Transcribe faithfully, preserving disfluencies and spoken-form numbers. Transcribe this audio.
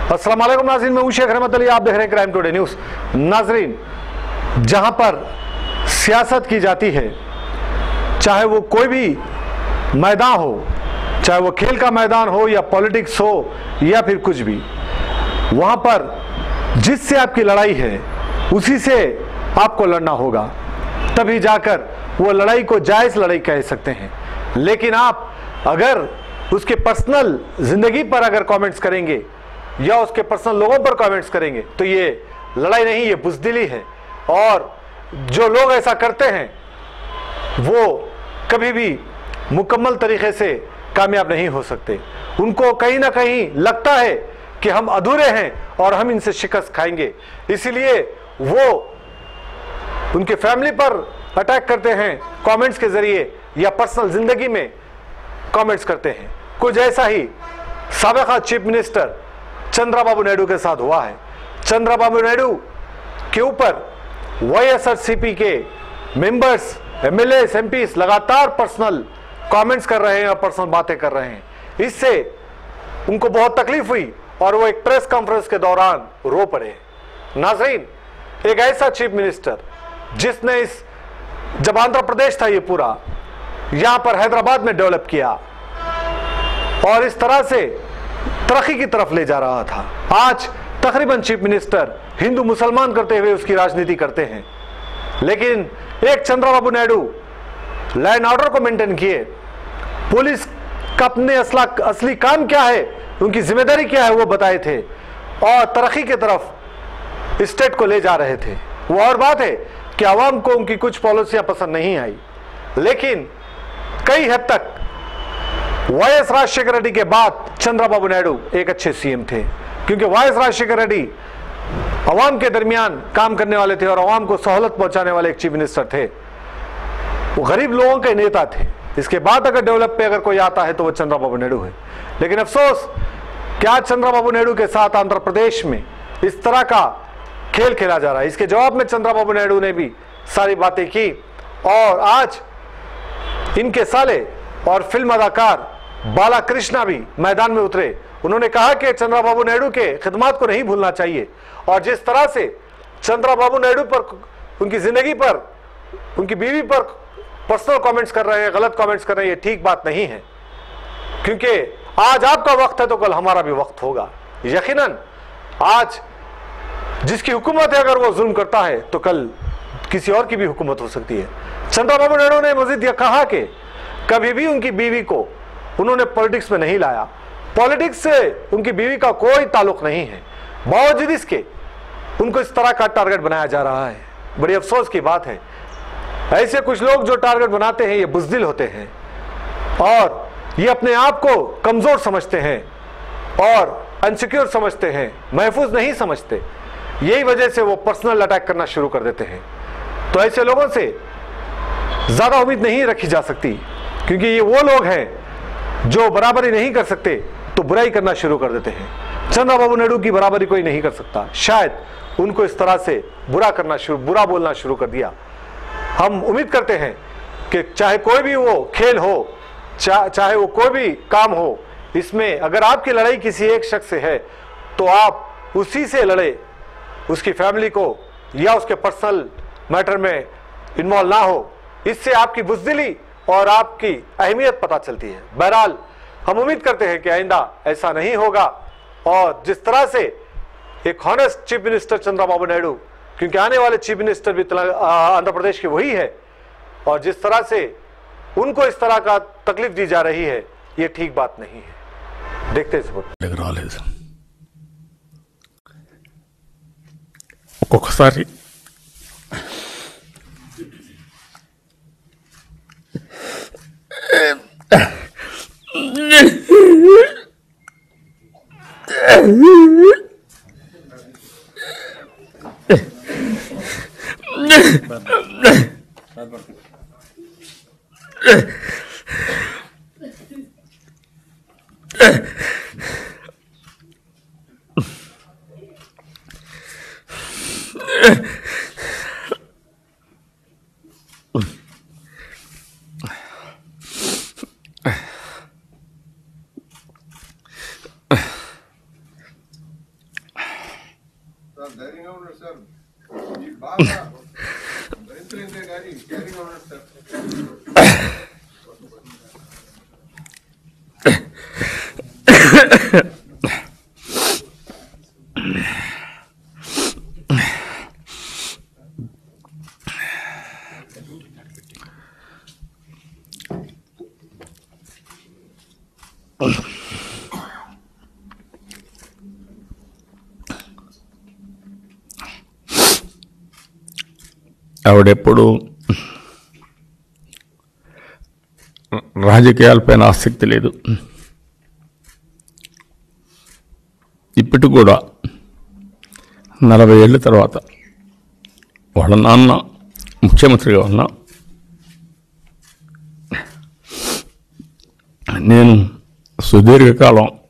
अस्सलाम वालेकुम नाज़रीन, मैं हूं शेख रहमत अली, आप देख रहे हैं क्राइम टुडे न्यूज़। नाज़रीन, जहां पर सियासत की जाती है, चाहे वो कोई भी मैदान हो, चाहे वो खेल का मैदान हो या पॉलिटिक्स हो या फिर कुछ भी, वहां पर जिससे आपकी लड़ाई है उसी से आपको लड़ना होगा, तभी जाकर वो लड़ाई को जायज़ लड़ाई कह सकते हैं। लेकिन आप अगर उसके पर्सनल जिंदगी पर अगर कमेंट्स करेंगे या उसके पर्सनल लोगों पर कमेंट्स करेंगे तो ये लड़ाई नहीं, ये बुज़दिली है। और जो लोग ऐसा करते हैं वो कभी भी मुकम्मल तरीके से कामयाब नहीं हो सकते। उनको कहीं ना कहीं लगता है कि हम अधूरे हैं और हम इनसे शिकस्त खाएंगे, इसीलिए वो उनके फैमिली पर अटैक करते हैं कमेंट्स के जरिए या पर्सनल जिंदगी में कमेंट्स करते हैं। कुछ ऐसा ही साबिक़ा चीफ मिनिस्टर चंद्रबाबू नायडू के साथ हुआ है। चंद्रबाबू नायडू के ऊपर वाईएसआरसीपी के मेंबर्स, एमएलएस, एमपीस लगातार पर्सनल कमेंट्स कर रहे हैं और पर्सनल बातें कर रहे हैं। इससे उनको बहुत तकलीफ हुई और वो एक प्रेस कॉन्फ्रेंस के दौरान रो पड़े। नाज़रीन, एक ऐसा चीफ मिनिस्टर जिसने इस जब आंध्र प्रदेश था ये पूरा यहां पर हैदराबाद में डेवलप किया और इस तरह से तरक्की की तरफ ले जा रहा था, आज तकरीबन चीफ मिनिस्टर हिंदू मुसलमान करते हुए उसकी राजनीति करते हैं। लेकिन एक Chandrababu Naidu law and order को मेंटेन किए, पुलिस का अपने असला असली काम क्या है, उनकी जिम्मेदारी क्या है वो बताए थे और तरक्की की तरफ स्टेट को ले जा रहे थे। वो और बात है कि आवाम को उनकी कुछ पॉलिसियां पसंद नहीं आई, लेकिन कई हद तक वाईएस राजशेखर रेड्डी के बाद चंद्रबाबू नायडू एक अच्छे सीएम थे, क्योंकि वाईएस राजशेखर रेड्डी अवाम के दरमियान काम करने वाले थे और अवाम को सहूलत पहुंचाने वाले एक चीफ मिनिस्टर थे। वो गरीब लोगों के नेता थे। इसके बाद अगर डेवलप पे अगर कोई आता है तो वो चंद्रबाबू नायडू है। लेकिन अफसोस कि आज चंद्रबाबू नायडू के साथ आंध्र प्रदेश में इस तरह का खेल खेला जा रहा है। इसके जवाब में चंद्रबाबू नायडू ने भी सारी बातें की और आज इनके साले और फिल्म अदाकार बालाकृष्णा भी मैदान में उतरे। उन्होंने कहा कि चंद्रबाबू नायडू के खिदमात को नहीं भूलना चाहिए और जिस तरह से चंद्रबाबू नायडू पर, उनकी जिंदगी पर, उनकी बीवी पर पर्सनल कमेंट्स कर रहे हैं, गलत कमेंट्स कर रहे हैं, ये ठीक बात नहीं है। क्योंकि आज आपका वक्त है तो कल हमारा भी वक्त होगा। यकीनन आज जिसकी हुकूमत है अगर वो जुल्म करता है तो कल किसी और की भी हुकूमत हो सकती है। चंद्रबाबू नायडू ने मजीद यह कहा कि कभी भी उनकी बीवी को उन्होंने पॉलिटिक्स में नहीं लाया, पॉलिटिक्स से उनकी बीवी का कोई ताल्लुक नहीं है, बावजूद इसके उनको इस तरह का टारगेट बनाया जा रहा है। बड़ी अफसोस की बात है, ऐसे कुछ लोग जो टारगेट बनाते हैं ये बुज़दिल होते हैं और ये अपने आप को कमजोर समझते हैं और अनसिक्योर समझते हैं, महफूज नहीं समझते। यही वजह से वो पर्सनल अटैक करना शुरू कर देते हैं। तो ऐसे लोगों से ज्यादा उम्मीद नहीं रखी जा सकती, क्योंकि ये वो लोग हैं जो बराबरी नहीं कर सकते तो बुराई करना शुरू कर देते हैं। चंद्रबाबू नायडू की बराबरी कोई नहीं कर सकता, शायद उनको इस तरह से बुरा करना शुरू बुरा बोलना शुरू कर दिया। हम उम्मीद करते हैं कि चाहे कोई भी वो खेल हो, चा, चाहे वो कोई भी काम हो, इसमें अगर आपकी लड़ाई किसी एक शख्स से है तो आप उसी से लड़े, उसकी फैमिली को या उसके पर्सनल मैटर में इन्वॉल्व ना हो। इससे आपकी बुज़दिली और आपकी अहमियत पता चलती है। बहरहाल हम उम्मीद करते हैं कि आइंदा ऐसा नहीं होगा और जिस तरह से एक honest chief minister Chandrababu Naidu, क्योंकि आने वाले चीफ मिनिस्टर भी आंध्र प्रदेश के वही है, और जिस तरह से उनको इस तरह का तकलीफ दी जा रही है ये ठीक बात नहीं है। देखते हैं ఒక్కొక్కసారి ఆవిడెప్పుడు రాజకీయాలపైన ఆసక్తి లేదు. ఇప్పటికి కూడా నలభై ఏళ్ళ తర్వాత వాళ్ళ నాన్న ముఖ్యమంత్రిగా ఉన్నా, నేను సుదీర్ఘకాలం